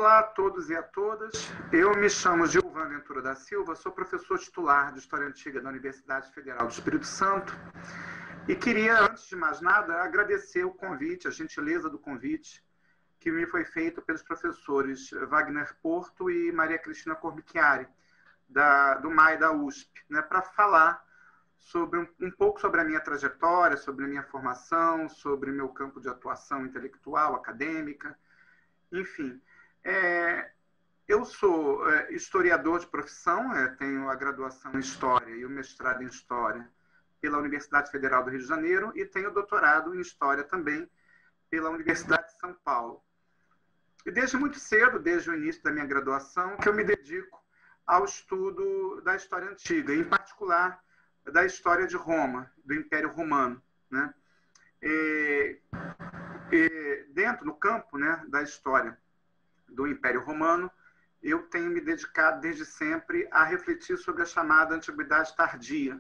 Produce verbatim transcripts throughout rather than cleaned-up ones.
Olá a todos e a todas. Eu me chamo Gilvan Ventura da Silva, sou professor titular de História Antiga da Universidade Federal do Espírito Santo e queria, antes de mais nada, agradecer o convite, a gentileza do convite que me foi feito pelos professores Wagner Porto e Maria Cristina Corbicchiari, da, do M A I da U S P, né, para falar sobre um, um pouco sobre a minha trajetória, sobre a minha formação, sobre o meu campo de atuação intelectual, acadêmica, enfim. É, eu sou é, historiador de profissão, é, tenho a graduação em História e o mestrado em História pela Universidade Federal do Rio de Janeiro e tenho doutorado em História também pela Universidade de São Paulo. E desde muito cedo, desde o início da minha graduação, que eu me dedico ao estudo da História Antiga, em particular da história de Roma, do Império Romano, né? E, e dentro, no campo, né, da história do Império Romano, eu tenho me dedicado desde sempre a refletir sobre a chamada Antiguidade Tardia,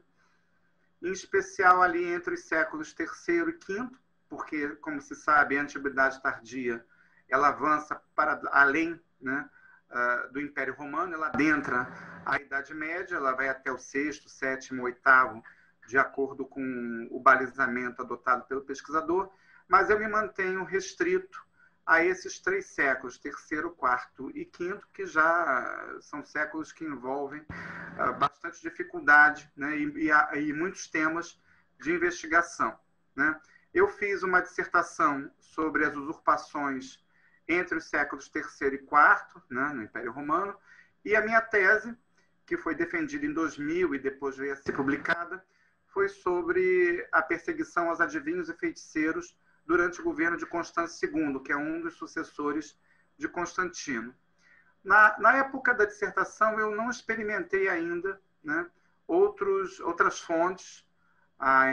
em especial ali entre os séculos terceiro e quinto, porque, como se sabe, a Antiguidade Tardia ela avança para além, né, uh, do Império Romano, ela adentra a Idade Média, ela vai até o sexto, sétimo, oitavo, de acordo com o balizamento adotado pelo pesquisador, mas eu me mantenho restrito a esses três séculos, terceiro, quarto e quinto, que já são séculos que envolvem uh, bastante dificuldade, né, e, e, e muitos temas de investigação, né? Eu fiz uma dissertação sobre as usurpações entre os séculos terceiro e quarto, né, no Império Romano, e a minha tese, que foi defendida em dois mil e depois veio a ser publicada, foi sobre a perseguição aos adivinhos e feiticeiros durante o governo de Constâncio segundo, que é um dos sucessores de Constantino. Na, na época da dissertação, eu não experimentei ainda, né, outros, outras fontes, a,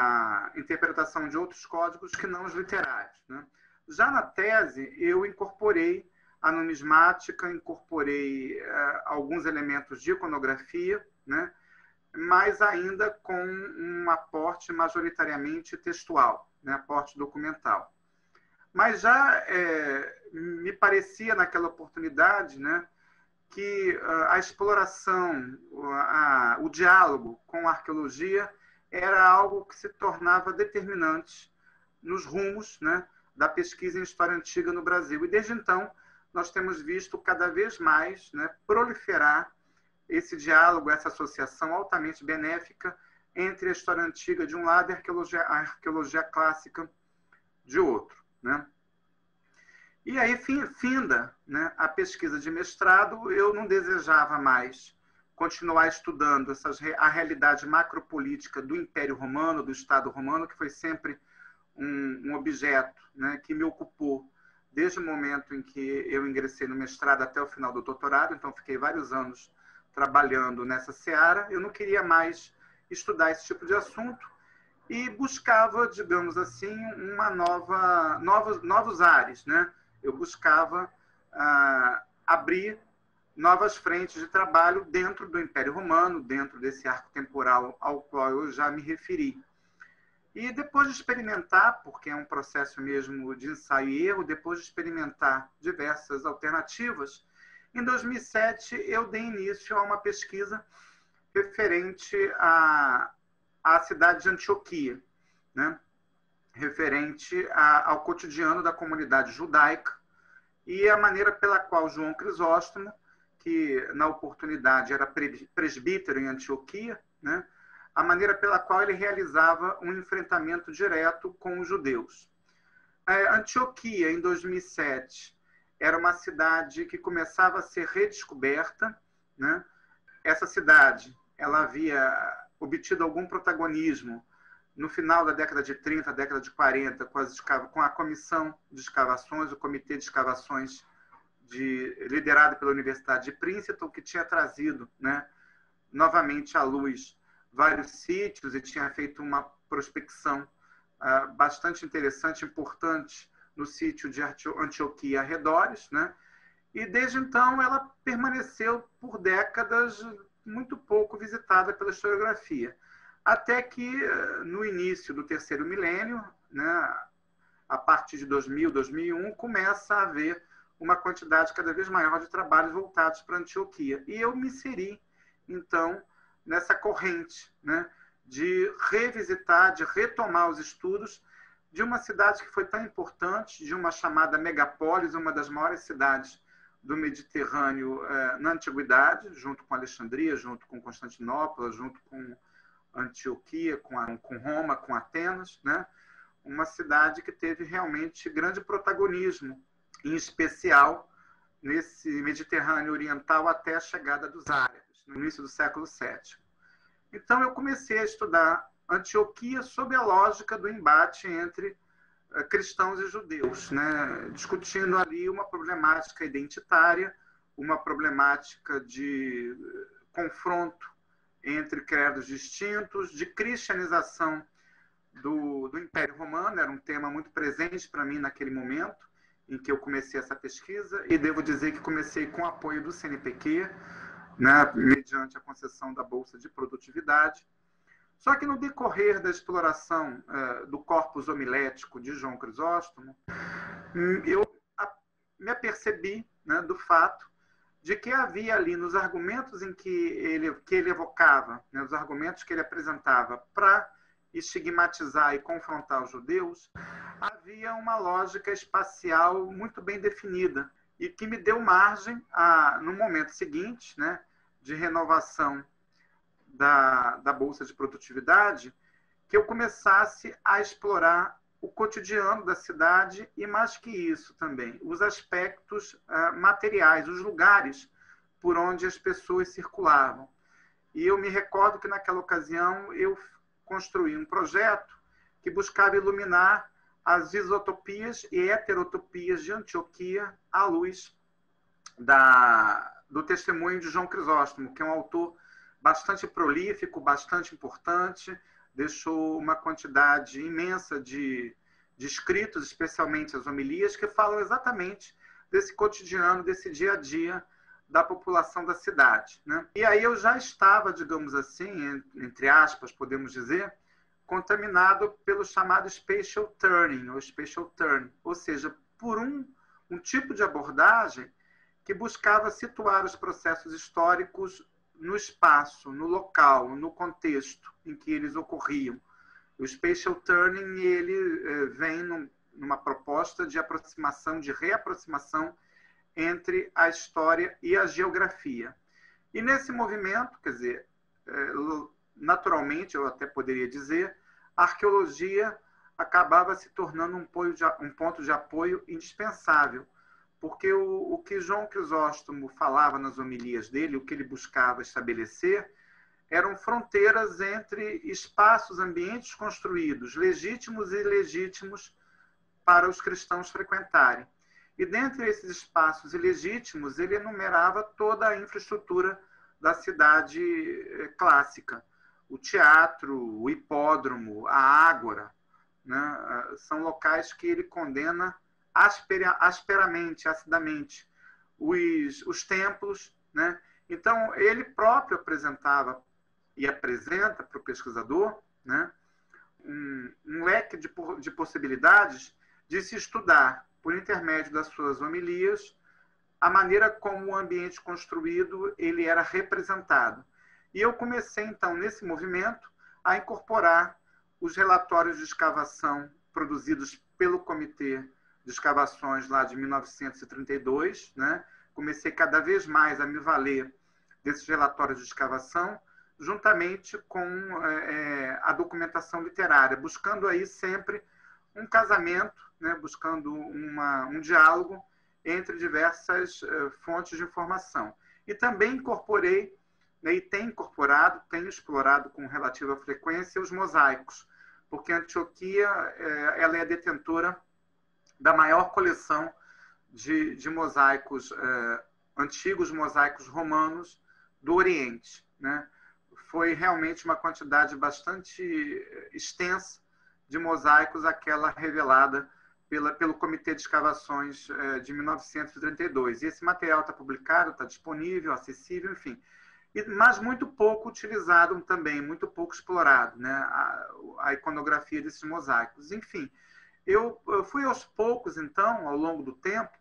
a interpretação de outros códigos que não os literários, né? Já na tese, eu incorporei a numismática, incorporei uh, alguns elementos de iconografia, né, mas ainda com um aporte majoritariamente textual, né, aporte documental. Mas já é, me parecia naquela oportunidade, né, que uh, a exploração, a, a, o diálogo com a arqueologia era algo que se tornava determinante nos rumos, né, da pesquisa em História Antiga no Brasil. E desde então nós temos visto cada vez mais, né, proliferar esse diálogo, essa associação altamente benéfica entre a História Antiga de um lado e a arqueologia, a arqueologia clássica de outro, né? E aí, finda, né, a pesquisa de mestrado, eu não desejava mais continuar estudando essas, a realidade macropolítica do Império Romano, do Estado Romano, que foi sempre um, um objeto, né, que me ocupou desde o momento em que eu ingressei no mestrado até o final do doutorado, então fiquei vários anos trabalhando nessa seara. Eu não queria mais estudar esse tipo de assunto e buscava, digamos assim, uma nova, novos, novos ares, né? Eu buscava ah, abrir novas frentes de trabalho dentro do Império Romano, dentro desse arco temporal ao qual eu já me referi. E depois de experimentar, porque é um processo mesmo de ensaio e erro, depois de experimentar diversas alternativas, em dois mil e sete eu dei início a uma pesquisa referente à, à cidade de Antioquia, né? Referente a, ao cotidiano da comunidade judaica e a maneira pela qual João Crisóstomo, que na oportunidade era presbítero em Antioquia, né, a maneira pela qual ele realizava um enfrentamento direto com os judeus. É, Antioquia, em dois mil e sete, era uma cidade que começava a ser redescoberta, né? Essa cidade ela havia obtido algum protagonismo no final da década de trinta, década de quarenta, com, as, com a Comissão de Escavações, o Comitê de Escavações de, liderado pela Universidade de Princeton, que tinha trazido, né, novamente à luz vários sítios e tinha feito uma prospecção uh, bastante interessante, importante, no sítio de Antioquia e arredores, né? E desde então ela permaneceu por décadas muito pouco visitada pela historiografia. Até que, no início do terceiro milênio, né, a partir de dois mil, dois mil e um, começa a haver uma quantidade cada vez maior de trabalhos voltados para Antioquia. E eu me inseri, então, nessa corrente, né, de revisitar, de retomar os estudos de uma cidade que foi tão importante, de uma chamada megapolis, uma das maiores cidades do Mediterrâneo eh, na Antiguidade, junto com Alexandria, junto com Constantinopla, junto com Antioquia, com, a, com Roma, com Atenas, né? Uma cidade que teve realmente grande protagonismo, em especial nesse Mediterrâneo oriental até a chegada dos árabes, no início do século sétimo. Então, eu comecei a estudar Antioquia sob a lógica do embate entre uh, cristãos e judeus, né? Discutindo ali uma problemática identitária, uma problemática de uh, confronto entre credos distintos, de cristianização do, do Império Romano. Era um tema muito presente para mim naquele momento em que eu comecei essa pesquisa, e devo dizer que comecei com o apoio do C N P Q, né, mediante a concessão da Bolsa de Produtividade. Só que no decorrer da exploração uh, do corpus homilético de João Crisóstomo, eu a, me apercebi, né, do fato de que havia ali nos argumentos em que ele, que ele evocava, né, os argumentos que ele apresentava para estigmatizar e confrontar os judeus, havia uma lógica espacial muito bem definida e que me deu margem, a, no momento seguinte, né, de renovação da, da Bolsa de Produtividade, que eu começasse a explorar o cotidiano da cidade e, mais que isso também, os aspectos uh, materiais, os lugares por onde as pessoas circulavam. E eu me recordo que, naquela ocasião, eu construí um projeto que buscava iluminar as isotopias e heterotopias de Antioquia à luz da, do testemunho de João Crisóstomo, que é um autor bastante prolífico, bastante importante, deixou uma quantidade imensa de, de escritos, especialmente as homilias, que falam exatamente desse cotidiano, desse dia a dia da população da cidade, né? E aí eu já estava, digamos assim, entre aspas, podemos dizer, contaminado pelo chamado spatial turning, ou spatial turn, ou seja, por um, um tipo de abordagem que buscava situar os processos históricos no espaço, no local, no contexto em que eles ocorriam. O spatial turning, ele eh, vem num, numa proposta de aproximação, de reaproximação entre a história e a geografia. E nesse movimento, quer dizer, eh, naturalmente, eu até poderia dizer, a arqueologia acabava se tornando um, ponto de, um ponto de apoio indispensável, porque o, o que João Crisóstomo falava nas homilias dele, o que ele buscava estabelecer, eram fronteiras entre espaços, ambientes construídos, legítimos e ilegítimos, para os cristãos frequentarem. E dentre esses espaços ilegítimos, ele enumerava toda a infraestrutura da cidade clássica. O teatro, o hipódromo, a ágora, né? São locais que ele condena asperamente, acidamente. Os, os templos, né? Então, ele próprio apresentava e apresenta para o pesquisador, né, um, um leque de, de possibilidades de se estudar, por intermédio das suas homilias, a maneira como o ambiente construído ele era representado. E eu comecei, então, nesse movimento, a incorporar os relatórios de escavação produzidos pelo Comitê de Escavações lá de mil novecentos e trinta e dois, né? Comecei cada vez mais a me valer desses relatórios de escavação, juntamente com é, a documentação literária, buscando aí sempre um casamento, né, buscando uma, um diálogo entre diversas uh, fontes de informação. E também incorporei, né, e tenho incorporado, tenho explorado com relativa frequência os mosaicos, porque a Antioquia eh, ela é detentora da maior coleção de, de mosaicos, eh, antigos mosaicos romanos do Oriente, né? Foi realmente uma quantidade bastante extensa de mosaicos, aquela revelada pela, pelo Comitê de Escavações eh, de mil novecentos e trinta e dois. E esse material está publicado, está disponível, acessível, enfim. E, mas muito pouco utilizado também, muito pouco explorado, né? a, a iconografia desses mosaicos. Enfim, eu, eu fui aos poucos, então, ao longo do tempo,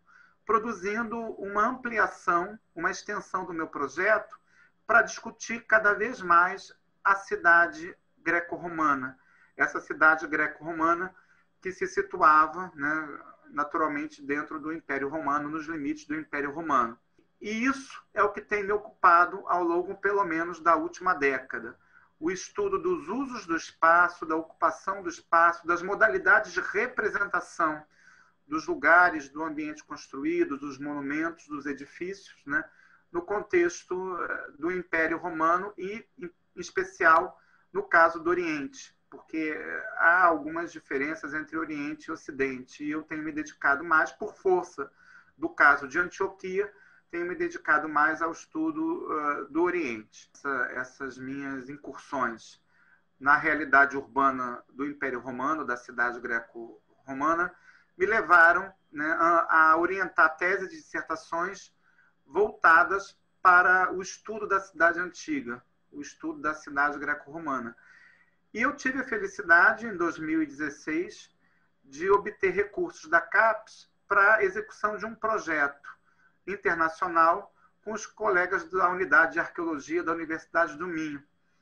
produzindo uma ampliação, uma extensão do meu projeto para discutir cada vez mais a cidade greco-romana. Essa cidade greco-romana que se situava, né, naturalmente dentro do Império Romano, nos limites do Império Romano. E isso é o que tem me ocupado ao longo, pelo menos, da última década. O estudo dos usos do espaço, da ocupação do espaço, das modalidades de representação dos lugares, do ambiente construído, dos monumentos, dos edifícios, né, no contexto do Império Romano e, em especial, no caso do Oriente, porque há algumas diferenças entre Oriente e Ocidente, e eu tenho me dedicado mais, por força do caso de Antioquia, tenho me dedicado mais ao estudo uh, do Oriente. Essa, essas minhas incursões na realidade urbana do Império Romano, da cidade greco-romana, me levaram, né, a, a orientar teses de dissertações voltadas para o estudo da cidade antiga, o estudo da cidade greco-romana. E eu tive a felicidade, em dois mil e dezesseis, de obter recursos da CAPES para a execução de um projeto internacional com os colegas da Unidade de Arqueologia da Universidade do Minho.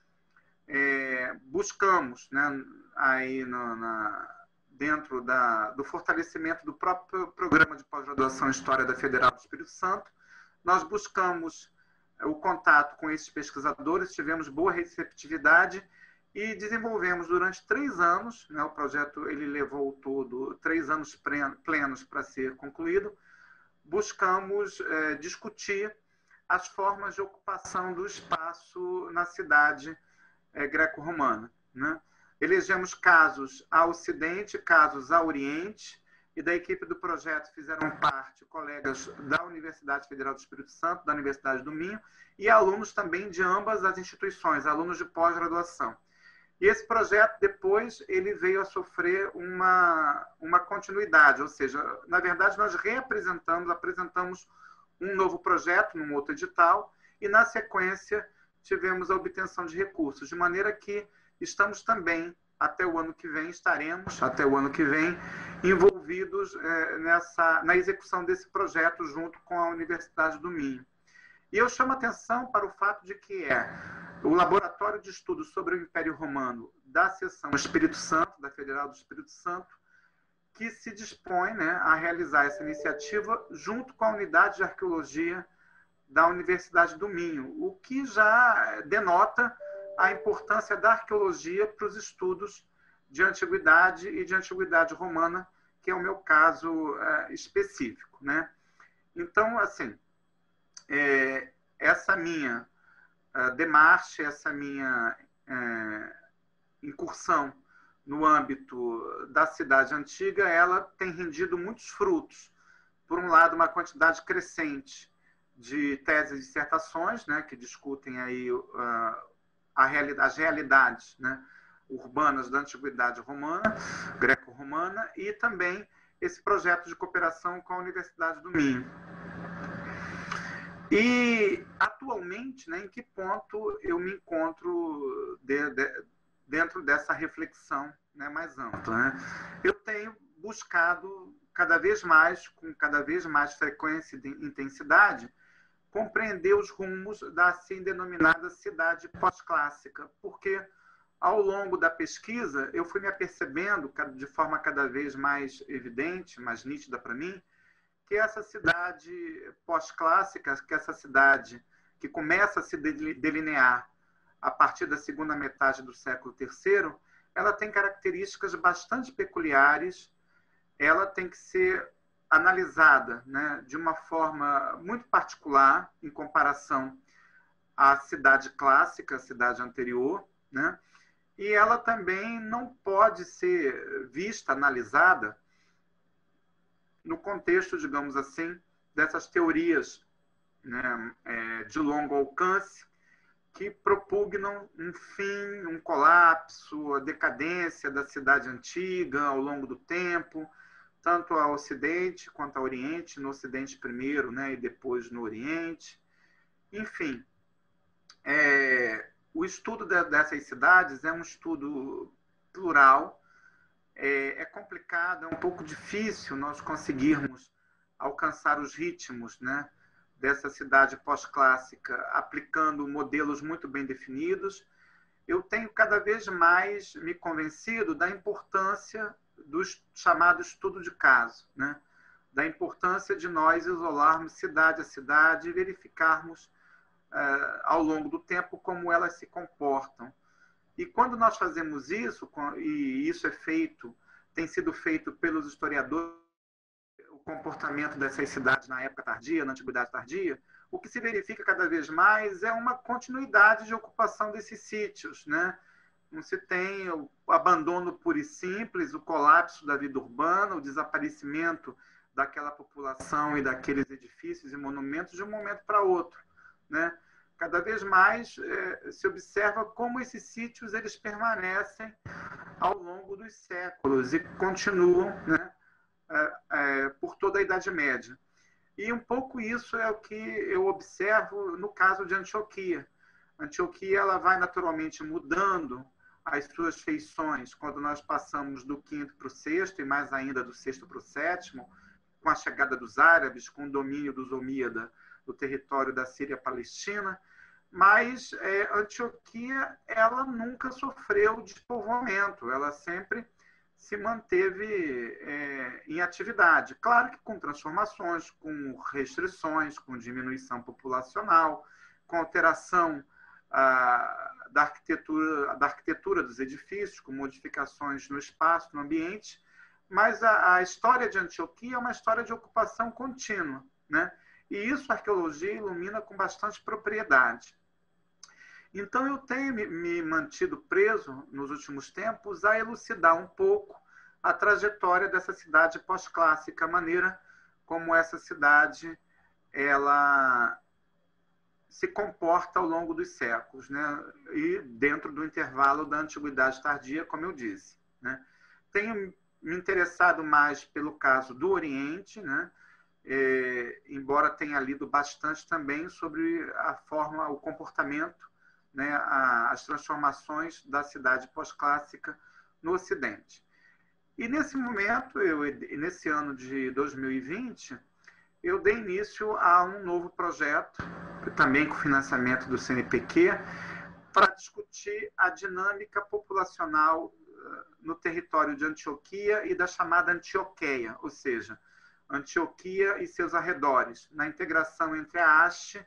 É, buscamos, né, aí no, na, dentro da, do fortalecimento do próprio programa de pós-graduação em História da Federal do Espírito Santo, nós buscamos o contato com esses pesquisadores, tivemos boa receptividade e desenvolvemos durante três anos, né, o projeto ele levou todo três anos plenos para ser concluído, buscamos é, discutir as formas de ocupação do espaço na cidade é, greco-romana, né? Elegemos casos a Ocidente, casos a Oriente, e da equipe do projeto fizeram parte colegas da Universidade Federal do Espírito Santo, da Universidade do Minho, e alunos também de ambas as instituições, alunos de pós-graduação. E esse projeto, depois, ele veio a sofrer uma, uma continuidade, ou seja, na verdade, nós reapresentamos, apresentamos um novo projeto num outro edital, e, na sequência, tivemos a obtenção de recursos, de maneira que estamos também, até o ano que vem, estaremos, até o ano que vem, envolvidos é, nessa, na execução desse projeto junto com a Universidade do Minho. E eu chamo a atenção para o fato de que é o Laboratório de Estudos sobre o Império Romano da seção Espírito Santo, da Federal do Espírito Santo, que se dispõe, né, a realizar essa iniciativa junto com a Unidade de Arqueologia da Universidade do Minho, o que já denota a importância da arqueologia para os estudos de antiguidade e de antiguidade romana, que é o meu caso é, específico, né? Então, assim, é, essa minha é, demarche, essa minha é, incursão no âmbito da cidade antiga, ela tem rendido muitos frutos. Por um lado, uma quantidade crescente de teses e dissertações, né, que discutem aí uh, a realidade, as realidades, né, urbanas da antiguidade romana, greco-romana, e também esse projeto de cooperação com a Universidade do Minho. E, atualmente, né, em que ponto eu me encontro de, de, dentro dessa reflexão, né, mais ampla, né? Eu tenho buscado cada vez mais, com cada vez mais frequência e intensidade, compreender os rumos da assim denominada cidade pós-clássica, porque ao longo da pesquisa eu fui me apercebendo de forma cada vez mais evidente, mais nítida para mim, que essa cidade pós-clássica, que essa cidade que começa a se delinear a partir da segunda metade do século terceiro, ela tem características bastante peculiares, ela tem que ser analisada, né, de uma forma muito particular em comparação à cidade clássica, à cidade anterior, né, e ela também não pode ser vista, analisada no contexto, digamos assim, dessas teorias, né, é, de longo alcance que propugnam um fim, um colapso, a decadência da cidade antiga ao longo do tempo, tanto ao Ocidente quanto ao Oriente, no Ocidente primeiro, né, e depois no Oriente. Enfim, é, o estudo de, dessas cidades é um estudo plural, é, é complicado, é um pouco difícil nós conseguirmos alcançar os ritmos, né, dessa cidade pós-clássica, aplicando modelos muito bem definidos, eu tenho cada vez mais me convencido da importância do chamado estudo de caso, né, da importância de nós isolarmos cidade a cidade e verificarmos uh, ao longo do tempo como elas se comportam. E quando nós fazemos isso, e isso é feito, tem sido feito pelos historiadores, o comportamento dessas cidades na época tardia, na antiguidade tardia, o que se verifica cada vez mais é uma continuidade de ocupação desses sítios, né? Não se tem o abandono puro e simples, o colapso da vida urbana, o desaparecimento daquela população e daqueles edifícios e monumentos de um momento para outro, né? Cada vez mais é, se observa como esses sítios eles permanecem ao longo dos séculos e continuam, né, é, é, por toda a Idade Média. E um pouco isso é o que eu observo no caso de Antioquia. Antioquia ela vai naturalmente mudando as suas feições quando nós passamos do quinto para o sexto, e mais ainda do sexto para o sétimo, com a chegada dos árabes, com o domínio dos Omíada do território da Síria-Palestina, mas é, Antioquia ela nunca sofreu despovoamento, ela sempre se manteve é, em atividade. Claro que com transformações, com restrições, com diminuição populacional, com alteração ah, da, arquitetura, da arquitetura dos edifícios, com modificações no espaço, no ambiente, mas a, a história de Antioquia é uma história de ocupação contínua, né? E isso a arqueologia ilumina com bastante propriedade. Então, eu tenho me mantido preso, nos últimos tempos, a elucidar um pouco a trajetória dessa cidade pós-clássica, a maneira como essa cidade ela se comporta ao longo dos séculos, né? E dentro do intervalo da Antiguidade Tardia, como eu disse, né? Tenho me interessado mais pelo caso do Oriente, né? É, embora tenha lido bastante também sobre a forma, o comportamento, né, a, as transformações da cidade pós-clássica no Ocidente. E nesse momento, eu, nesse ano de dois mil e vinte, eu dei início a um novo projeto, também com financiamento do C N P Q, para discutir a dinâmica populacional no território de Antioquia e da chamada Antioqueia, ou seja, Antioquia e seus arredores, na integração entre a Haste,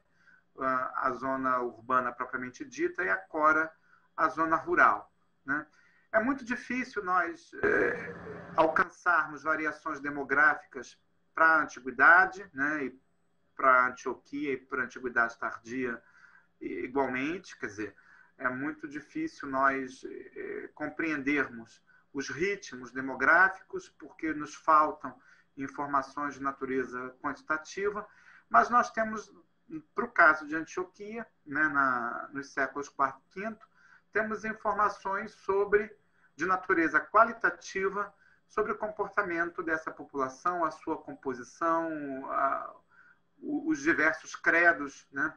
a zona urbana propriamente dita, e a Cora, a zona rural, né? É muito difícil nós é, alcançarmos variações demográficas para a Antiguidade, né, e para a Antioquia e para a Antiguidade Tardia igualmente, quer dizer, é muito difícil nós é, compreendermos os ritmos demográficos, porque nos faltam informações de natureza quantitativa, mas nós temos, para o caso de Antioquia, né, na, nos séculos quarto e quinto, temos informações sobre, de natureza qualitativa, sobre o comportamento dessa população, a sua composição, a, os diversos credos, né,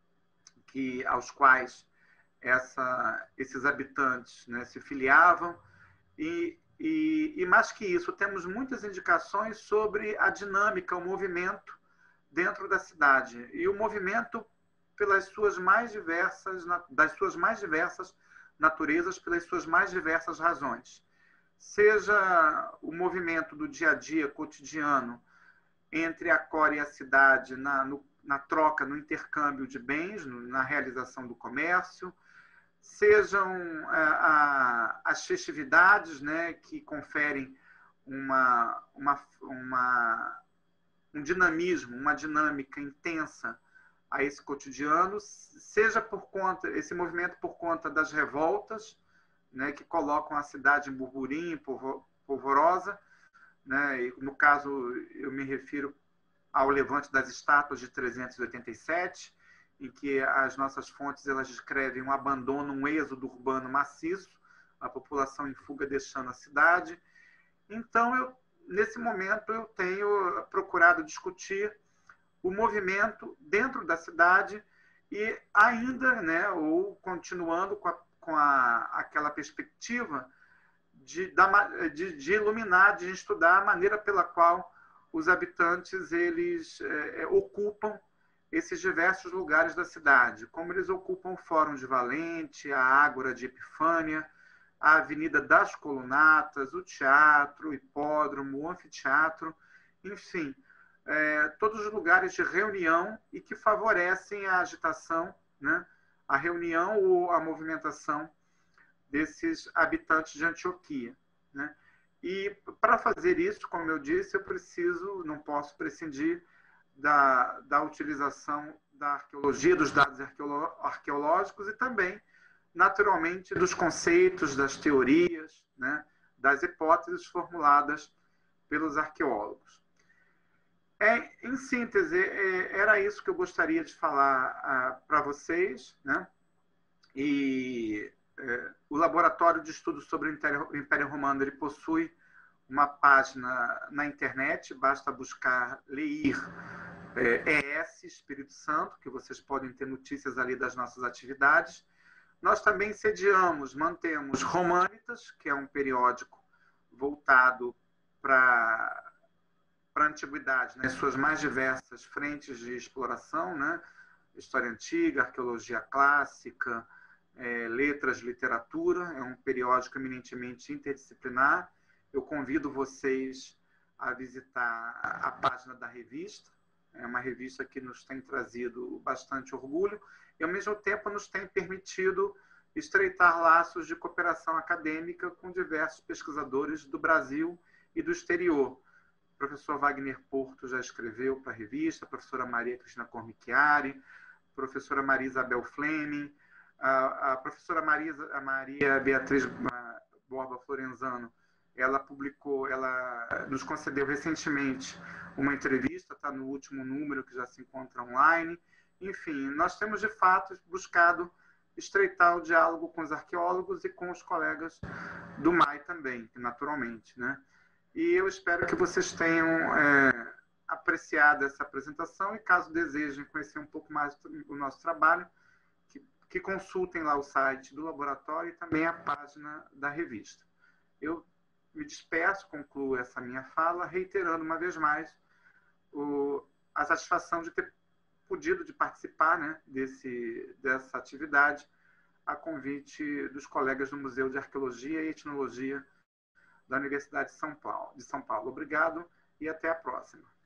que, aos quais essa, esses habitantes, né, se filiavam, e E, e mais que isso, temos muitas indicações sobre a dinâmica, o movimento dentro da cidade. E o movimento pelas suas mais diversas, das suas mais diversas naturezas, pelas suas mais diversas razões. Seja o movimento do dia a dia cotidiano entre a Cora e a cidade, na, no, na troca, no intercâmbio de bens, no, na realização do comércio, sejam a, a, as festividades, né, que conferem uma, uma, uma, um dinamismo, uma dinâmica intensa a esse cotidiano, seja por conta, esse movimento por conta das revoltas, né, que colocam a cidade em burburinho, polvorosa, né, e no caso eu me refiro ao levante das estátuas de trezentos e oitenta e sete, em que as nossas fontes elas descrevem um abandono, um êxodo urbano maciço, a população em fuga deixando a cidade. Então, eu, nesse momento, eu tenho procurado discutir o movimento dentro da cidade e ainda, né, ou continuando com, a, com a, aquela perspectiva de, de, de iluminar, de estudar a maneira pela qual os habitantes eles é, ocupam esses diversos lugares da cidade, como eles ocupam o Fórum de Valente, a Ágora de Epifânia, a Avenida das Colunatas, o teatro, o hipódromo, o anfiteatro, enfim, é, todos os lugares de reunião e que favorecem a agitação, né, a reunião ou a movimentação desses habitantes de Antioquia, né? E para fazer isso, como eu disse, eu preciso, não posso prescindir da, da utilização da arqueologia, dos dados arqueológicos e também, naturalmente, dos conceitos, das teorias, né, das hipóteses formuladas pelos arqueólogos. É, em síntese, é, era isso que eu gostaria de falar ah, para vocês, né? E é, o Laboratório de Estudos sobre o Império, o Império Romano ele possui uma página na internet, basta buscar Leir é, E S Espírito Santo, que vocês podem ter notícias ali das nossas atividades. Nós também sediamos, mantemos Românitas, que é um periódico voltado para para a antiguidade, nas suas mais diversas frentes de exploração, né? História antiga, arqueologia clássica, é, letras, literatura. É um periódico eminentemente interdisciplinar. Eu convido vocês a visitar a página da revista. É uma revista que nos tem trazido bastante orgulho e, ao mesmo tempo, nos tem permitido estreitar laços de cooperação acadêmica com diversos pesquisadores do Brasil e do exterior. O professor Wagner Porto já escreveu para a revista, a professora Maria Cristina Cormichiari, a professora Maria Isabel Fleming, a, a professora Maria, a Maria Beatriz Borba Florenzano, ela publicou, ela nos concedeu recentemente uma entrevista, está no último número que já se encontra online. Enfim, nós temos de fato buscado estreitar o diálogo com os arqueólogos e com os colegas do M A I também, naturalmente, né? E eu espero que vocês tenham é, apreciado essa apresentação e, caso desejem conhecer um pouco mais do nosso trabalho, que, que consultem lá o site do laboratório e também a página da revista. Eu me despeço, concluo essa minha fala, reiterando uma vez mais o, a satisfação de ter podido de participar, né, desse, dessa atividade a convite dos colegas do Museu de Arqueologia e Etnologia da Universidade de São Paulo. De São Paulo. Obrigado e até a próxima.